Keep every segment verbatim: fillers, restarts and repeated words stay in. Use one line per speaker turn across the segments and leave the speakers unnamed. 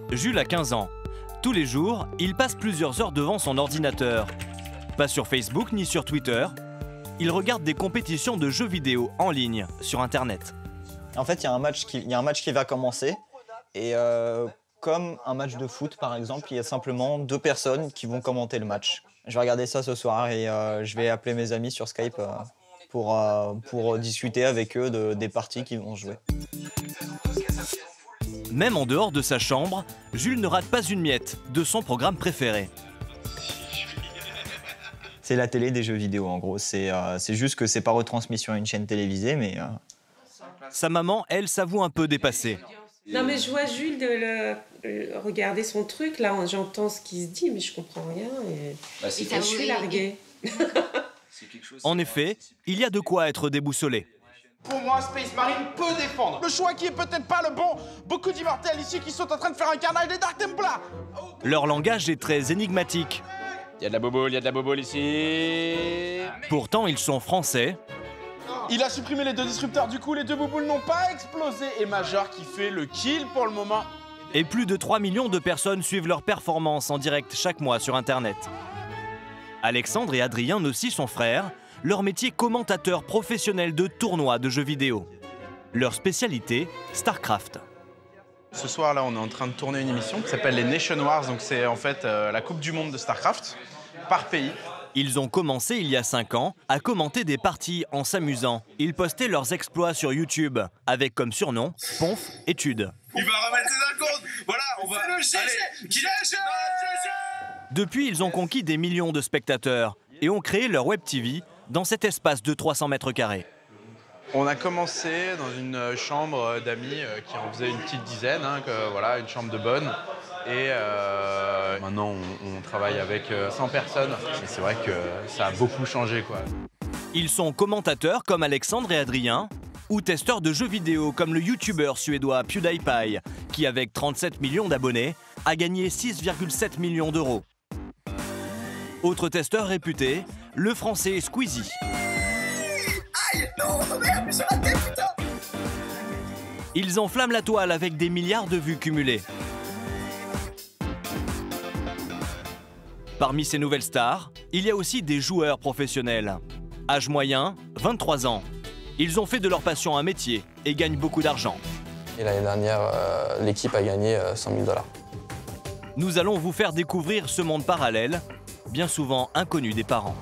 Jules a quinze ans. Tous les jours, il passe plusieurs heures devant son ordinateur. Pas sur Facebook ni sur Twitter. Il regarde des compétitions de jeux vidéo en ligne sur Internet.
En fait, il y a un match qui, il y a un match qui va commencer. Et euh, comme un match de foot, par exemple, il y a simplement deux personnes qui vont commenter le match. Je vais regarder ça ce soir et euh, je vais appeler mes amis sur Skype euh, pour, euh, pour discuter avec eux de, des parties qu'ils vont jouer.
Même en dehors de sa chambre, Jules ne rate pas une miette de son programme préféré.
C'est la télé des jeux vidéo, en gros. C'est euh, c'est juste que c'est pas retransmission à une chaîne télévisée, mais... Euh...
Sa maman, elle, s'avoue un peu dépassée.
Non, mais je vois Jules de le, le, regarder son truc, là, j'entends ce qu'il se dit, mais je comprends rien. Et, bah, et je suis larguée.
En effet, il y a de quoi être déboussolé.
Pour moi, Space Marine peut défendre. Le choix qui est peut-être pas le bon. Beaucoup d'immortels ici qui sont en train de faire un carnage des Dark Templars.
Leur langage est très énigmatique.
Il y a de la boboule, il y a de la boboule ici.
Pourtant, ils sont français.
Il a supprimé les deux disrupteurs, du coup les deux bouboules n'ont pas explosé. Et Major qui fait le kill pour le moment.
Et plus de trois millions de personnes suivent leurs performances en direct chaque mois sur Internet. Alexandre et Adrien, aussi son frère, leur métier commentateur professionnel de tournois de jeux vidéo. Leur spécialité, StarCraft.
Ce soir là, on est en train de tourner une émission qui s'appelle les Nation Wars, donc c'est en fait euh, la Coupe du Monde de StarCraft par pays.
Ils ont commencé il y a cinq ans à commenter des parties en s'amusant. Ils postaient leurs exploits sur YouTube, avec comme surnom Ponf Études.
Il va remettre ses compte. Voilà, on va... Le G G. Allez, G G.
Depuis, ils ont conquis des millions de spectateurs et ont créé leur web T V dans cet espace de trois cents mètres carrés.
On a commencé dans une chambre d'amis qui en faisait une petite dizaine, hein, que, voilà, une chambre de bonne. Et euh, maintenant, on, on travaille avec cent personnes. Et c'est vrai que ça a beaucoup changé, quoi.
Ils sont commentateurs comme Alexandre et Adrien, ou testeurs de jeux vidéo comme le youtubeur suédois PewDiePie, qui avec trente-sept millions d'abonnés, a gagné six virgule sept millions d'euros. Autre testeur réputé, le français Squeezie. Aïe, non, merde, sur la tête, putain. Ils enflamment la toile avec des milliards de vues cumulées. Parmi ces nouvelles stars, il y a aussi des joueurs professionnels. Âge moyen, vingt-trois ans. Ils ont fait de leur passion un métier et gagnent beaucoup d'argent.
Et l'année dernière, euh, l'équipe a gagné euh, cent mille dollars.
Nous allons vous faire découvrir ce monde parallèle, bien souvent inconnu des parents.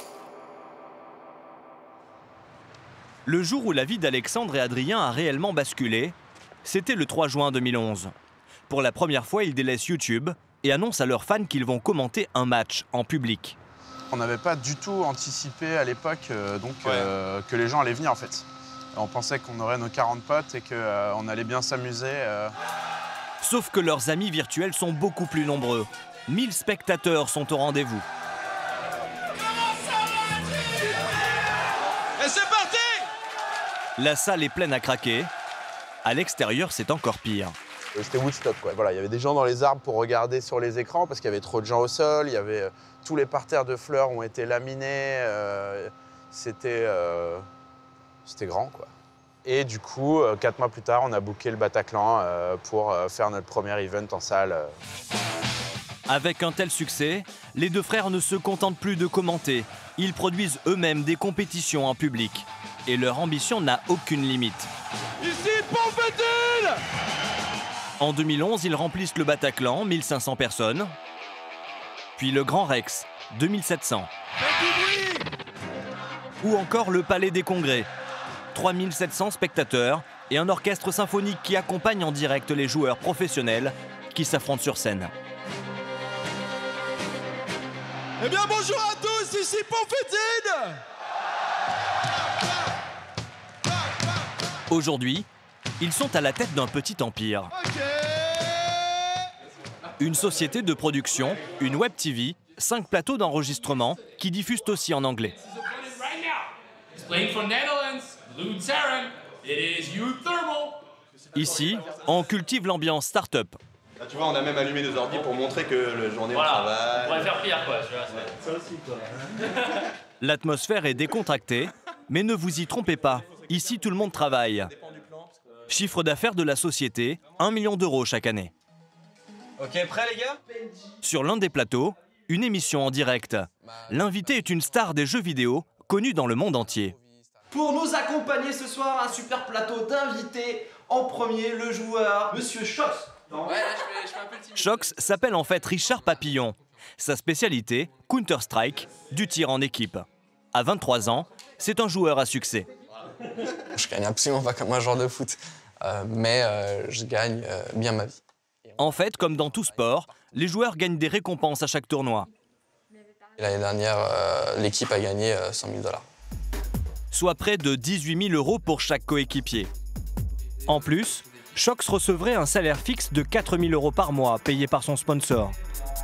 Le jour où la vie d'Alexandre et Adrien a réellement basculé, c'était le trois juin deux mille onze. Pour la première fois, ils délaissent YouTube et annoncent à leurs fans qu'ils vont commenter un match en public.
On n'avait pas du tout anticipé à l'époque euh, donc ouais. euh, que les gens allaient venir en fait. On pensait qu'on aurait nos quarante potes et qu'on euh, allait bien s'amuser. Euh...
Sauf que leurs amis virtuels sont beaucoup plus nombreux. mille spectateurs sont au rendez-vous.
Et c'est parti!
La salle est pleine à craquer. À l'extérieur, c'est encore pire.
C'était Woodstock, quoi. Voilà, il y avait des gens dans les arbres pour regarder sur les écrans parce qu'il y avait trop de gens au sol. Il y avait euh, tous les parterres de fleurs ont été laminés. Euh, c'était euh, c'était grand, quoi. Et du coup, euh, quatre mois plus tard, on a booké le Bataclan euh, pour euh, faire notre premier event en salle. Euh.
Avec un tel succès, les deux frères ne se contentent plus de commenter. Ils produisent eux-mêmes des compétitions en public. Et leur ambition n'a aucune limite.
Ici, Ponfétil!
En deux mille onze, ils remplissent le Bataclan, mille cinq cents personnes. Puis le Grand Rex, deux mille sept cents. Ou encore le Palais des Congrès, trois mille sept cents spectateurs et un orchestre symphonique qui accompagne en direct les joueurs professionnels qui s'affrontent sur scène.
Eh bien bonjour à tous, ici Ponfétil!
Aujourd'hui, ils sont à la tête d'un petit empire. Une société de production, une web T V, cinq plateaux d'enregistrement qui diffusent aussi en anglais. Ici, on cultive l'ambiance start-up.
Là, tu vois, on a même allumé nos ordi pour montrer que la journée
voilà,
on travaille.
On pourrait faire pire, quoi. Tu vois,
ouais.
Ça aussi, quoi.
L'atmosphère est décontractée, mais ne vous y trompez pas. Ici, tout le monde travaille. Chiffre d'affaires de la société, un million d'euros chaque année. Ok, prêt les gars? Sur l'un des plateaux, une émission en direct. L'invité est une star des jeux vidéo, connue dans le monde entier.
Pour nous accompagner ce soir, un super plateau d'invités. En premier, le joueur, Monsieur Shox. Ouais, là, je fais, je fais un peu le timide.
Shox s'appelle en fait Richard Papillon. Sa spécialité, Counter-Strike, du tir en équipe. À vingt-trois ans, c'est un joueur à succès.
Je gagne absolument pas comme un joueur de foot, euh, mais euh, je gagne euh, bien ma vie.
En fait, comme dans tout sport, les joueurs gagnent des récompenses à chaque tournoi.
L'année dernière, euh, l'équipe a gagné euh, cent mille dollars.
Soit près de dix-huit mille euros pour chaque coéquipier. En plus, Shox recevrait un salaire fixe de quatre mille euros par mois, payé par son sponsor.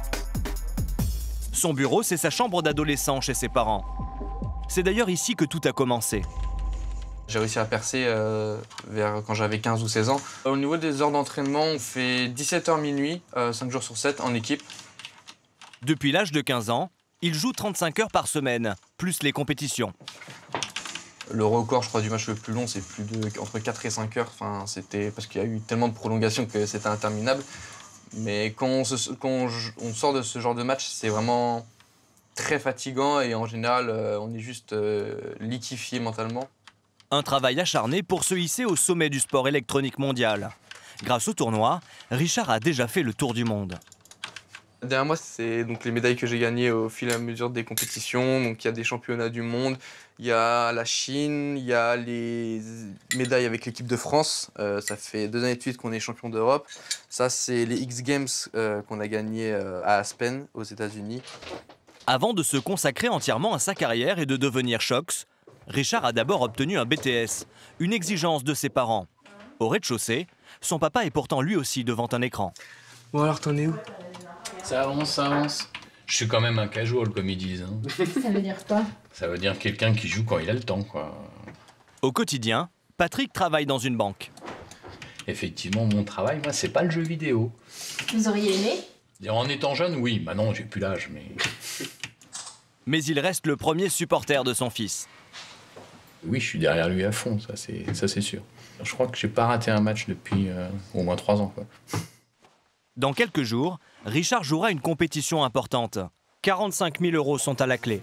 Son bureau, c'est sa chambre d'adolescent chez ses parents. C'est d'ailleurs ici que tout a commencé.
J'ai réussi à percer euh, vers quand j'avais quinze ou seize ans. Au niveau des heures d'entraînement, on fait dix-sept heures minuit, euh, cinq jours sur sept en équipe.
Depuis l'âge de quinze ans, il joue trente-cinq heures par semaine, plus les compétitions.
Le record, je crois, du match le plus long, c'est plus de entre quatre et cinq heures. Enfin, c'était parce qu'il y a eu tellement de prolongations que c'était interminable. Mais quand on, se, quand on, on sort de ce genre de match, c'est vraiment très fatigant et en général, euh, on est juste euh, liquéfié mentalement.
Un travail acharné pour se hisser au sommet du sport électronique mondial. Grâce au tournoi, Richard a déjà fait le tour du monde.
Derrière moi, c'est donc les médailles que j'ai gagnées au fil et à mesure des compétitions. Donc, il y a des championnats du monde, il y a la Chine, il y a les médailles avec l'équipe de France. Euh, ça fait deux années de suite qu'on est champion d'Europe. Ça, c'est les X Games euh, qu'on a gagnés euh, à Aspen, aux États-Unis.
Avant de se consacrer entièrement à sa carrière et de devenir Shox, Richard a d'abord obtenu un B T S, une exigence de ses parents. Au rez-de-chaussée, son papa est pourtant lui aussi devant un écran.
Bon alors, t'en es où?
Ça avance, ça avance. Je suis quand même un casual, comme ils disent. Hein.
Ça veut dire quoi?
Ça veut dire quelqu'un qui joue quand il a le temps, quoi.
Au quotidien, Patrick travaille dans une banque.
Effectivement, mon travail, moi, c'est pas le jeu vidéo.
Vous auriez aimé?
En étant jeune, oui. Maintenant, j'ai plus l'âge, mais...
Mais il reste le premier supporter de son fils.
Oui, je suis derrière lui à fond, ça c'est ça c'est sûr. Je crois que j'ai pas raté un match depuis euh, au moins trois ans, quoi.
Dans quelques jours, Richard jouera une compétition importante. quarante-cinq mille euros sont à la clé.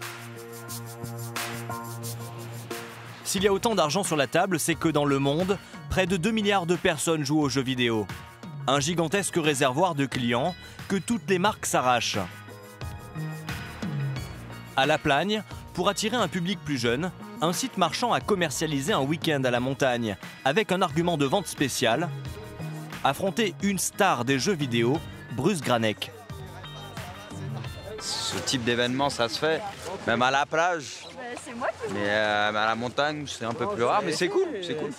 S'il y a autant d'argent sur la table, c'est que dans le monde, près de deux milliards de personnes jouent aux jeux vidéo. Un gigantesque réservoir de clients que toutes les marques s'arrachent. À La Plagne, pour attirer un public plus jeune, un site marchand a commercialisé un week-end à la montagne avec un argument de vente spécial. Affronter une star des jeux vidéo, Bruce Granek.
Ce type d'événement, ça se fait, même à la plage. Mais euh, à la montagne, c'est un peu plus rare, mais c'est cool, c'est cool.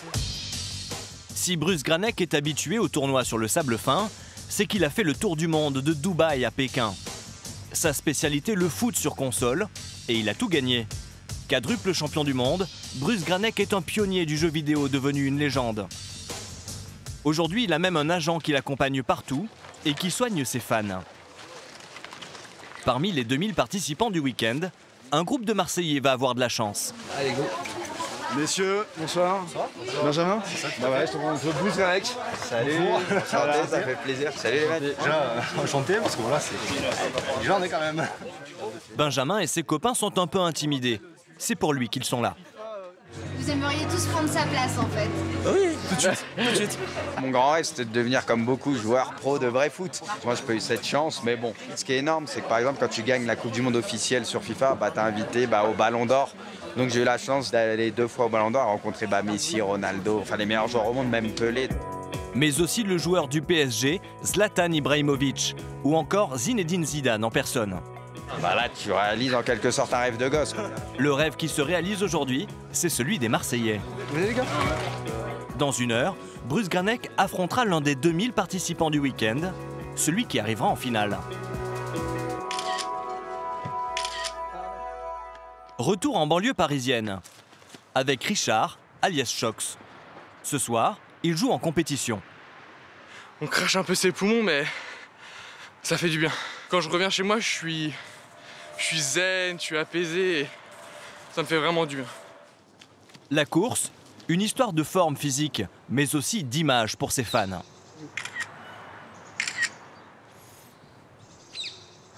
Si Bruce Granek est habitué au tournoi sur le sable fin, c'est qu'il a fait le tour du monde de Dubaï à Pékin. Sa spécialité, le foot sur console, et il a tout gagné. Quadruple champion du monde, Bruce Granek est un pionnier du jeu vidéo devenu une légende. Aujourd'hui, il a même un agent qui l'accompagne partout et qui soigne ses fans. Parmi les deux mille participants du week-end, un groupe de Marseillais va avoir de la chance.
Allez, go. Messieurs, bonsoir. Ça va? Benjamin? Bah ouais, je te prends un peu Bruce Granek.
Salut, enchanté, ça fait plaisir. Salut les mecs.
Déjà, euh, enchanté parce que voilà, c'est une journée quand même.
Benjamin et ses copains sont un peu intimidés. C'est pour lui qu'ils sont là.
Vous aimeriez tous prendre sa place en fait?
Oui, tout de suite, tout de suite. Mon grand rêve, c'était de devenir comme beaucoup joueur pro de vrai foot. Moi, j'ai pas eu cette chance, mais bon. Ce qui est énorme, c'est que par exemple, quand tu gagnes la Coupe du Monde officielle sur FIFA, bah, t'es invité bah, au Ballon d'Or. Donc j'ai eu la chance d'aller deux fois au Ballon d'Or, à rencontrer bah, Messi, Ronaldo, enfin les meilleurs joueurs au monde, même Pelé.
Mais aussi le joueur du P S G, Zlatan Ibrahimovic, ou encore Zinedine Zidane en personne.
Bah là, tu réalises en quelque sorte un rêve de gosse.
Le rêve qui se réalise aujourd'hui, c'est celui des Marseillais.
Venez les gars.
Dans une heure, Bruce Granek affrontera l'un des deux mille participants du week-end, celui qui arrivera en finale. Retour en banlieue parisienne, avec Richard, alias Shox. Ce soir, il joue en compétition.
On crache un peu ses poumons, mais ça fait du bien. Quand je reviens chez moi, je suis, je suis zen, je suis apaisé, et ça me fait vraiment du bien.
La course, une histoire de forme physique, mais aussi d'image pour ses fans.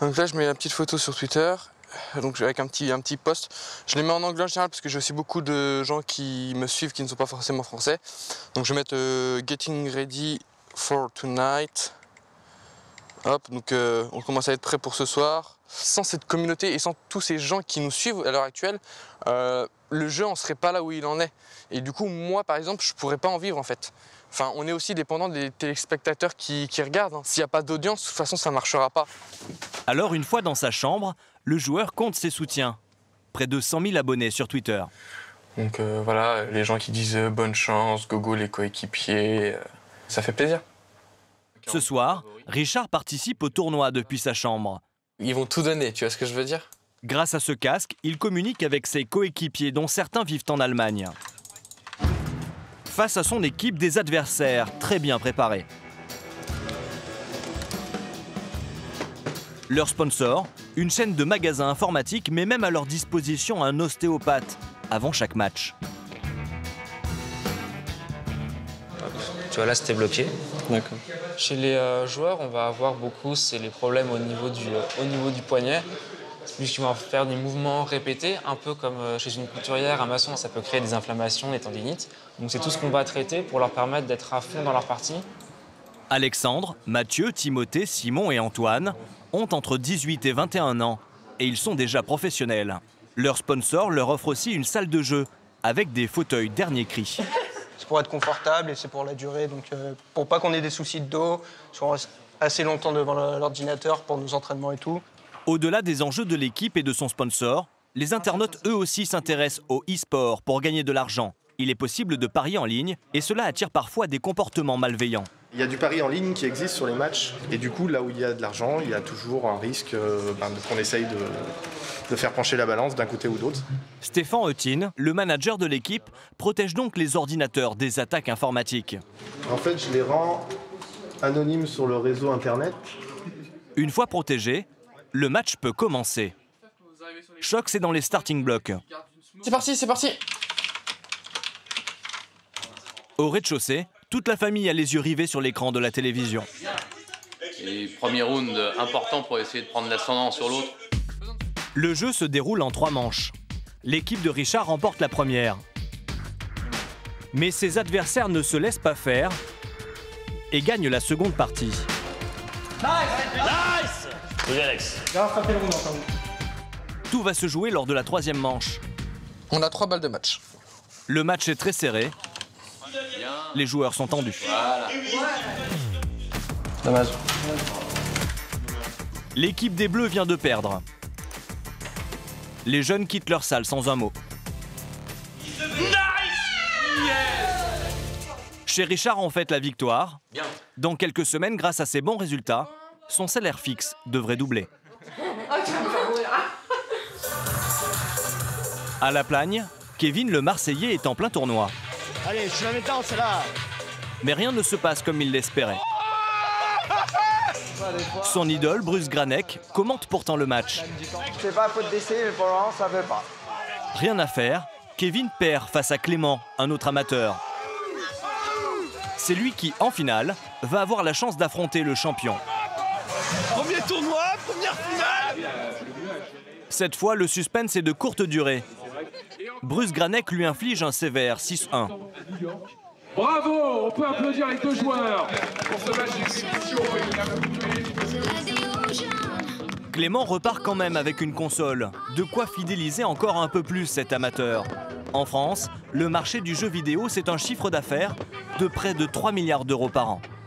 Donc là, je mets la petite photo sur Twitter, donc avec un petit, un petit post. Je les mets en anglais en général parce que j'ai aussi beaucoup de gens qui me suivent qui ne sont pas forcément français. Donc je vais mettre euh, Getting Ready for Tonight. Hop, donc euh, on commence à être prêt pour ce soir. Sans cette communauté et sans tous ces gens qui nous suivent à l'heure actuelle, euh, le jeu en serait pas là où il en est. Et du coup, moi par exemple, je pourrais pas en vivre en fait. Enfin, on est aussi dépendant des téléspectateurs qui, qui regardent. Hein. S'il n'y a pas d'audience, de toute façon, ça ne marchera pas.
Alors, une fois dans sa chambre, le joueur compte ses soutiens. Près de cent mille abonnés sur Twitter.
Donc euh, voilà, les gens qui disent euh, bonne chance, gogo les coéquipiers, euh, ça fait plaisir.
Ce soir, Richard participe au tournoi depuis sa chambre.
Ils vont tout donner, tu vois ce que je veux dire?
Grâce à ce casque, il communique avec ses coéquipiers dont certains vivent en Allemagne. Face à son équipe, des adversaires très bien préparés. Leur sponsor, une chaîne de magasins informatiques met même à leur disposition un ostéopathe avant chaque match.
Tu vois là c'était bloqué.
D'accord.
Chez les euh, joueurs, on va avoir beaucoup, c'est les problèmes au niveau du, euh, au niveau du poignet. Puisqu'ils vont faire des mouvements répétés, un peu comme chez une couturière, un maçon, ça peut créer des inflammations, des tendinites. Donc c'est tout ce qu'on va traiter pour leur permettre d'être à fond dans leur partie.
Alexandre, Mathieu, Timothée, Simon et Antoine ont entre dix-huit et vingt et un ans et ils sont déjà professionnels. Leur sponsor leur offre aussi une salle de jeu avec des fauteuils dernier cri.
C'est pour être confortable et c'est pour la durée, donc euh, pour pas qu'on ait des soucis de dos, qu'on reste assez longtemps devant l'ordinateur pour nos entraînements et tout.
Au-delà des enjeux de l'équipe et de son sponsor, les internautes eux aussi s'intéressent au e-sport pour gagner de l'argent. Il est possible de parier en ligne et cela attire parfois des comportements malveillants.
Il y a du pari en ligne qui existe sur les matchs et du coup là où il y a de l'argent, il y a toujours un risque euh, ben, qu'on essaye de, de faire pencher la balance d'un côté ou d'autre.
Stéphane Eutin, le manager de l'équipe, protège donc les ordinateurs des attaques informatiques.
En fait, je les rends anonymes sur le réseau internet.
Une fois protégés, le match peut commencer. Choc, c'est dans les starting blocks.
C'est parti, c'est parti.
Au rez-de-chaussée, toute la famille a les yeux rivés sur l'écran de la télévision.
Et premier round important pour essayer de prendre l'ascendant sur l'autre.
Le jeu se déroule en trois manches. L'équipe de Richard remporte la première. Mais ses adversaires ne se laissent pas faire et gagnent la seconde partie.
Nice! Nice! Oui, Alex.
Tout va se jouer lors de la troisième manche.
On a trois balles de match.
Le match est très serré. Les joueurs sont tendus.
Voilà.
Dommage.
L'équipe des Bleus vient de perdre. Les jeunes quittent leur salle sans un mot. Chez Richard, on fête la victoire. Dans quelques semaines, grâce à ses bons résultats, son salaire fixe devrait doubler. À la Plagne, Kevin le Marseillais est en plein tournoi.
Allez, je suis la méthode, c'est là.
Mais rien ne se passe comme il l'espérait. Son idole, Bruce Granek, commente pourtant le match.
C'est pas faute d'essai, mais pour le moment, ça ne fait pas.
Rien à faire, Kevin perd face à Clément, un autre amateur. C'est lui qui, en finale, va avoir la chance d'affronter le champion.
Premier tournoi, première finale.
Cette fois, le suspense est de courte durée. Bruce Granek lui inflige un sévère six un.
Bravo, on peut applaudir les deux joueurs pour ce match d'exhibition.
Clément repart quand même avec une console. De quoi fidéliser encore un peu plus cet amateur. En France, le marché du jeu vidéo, c'est un chiffre d'affaires de près de trois milliards d'euros par an.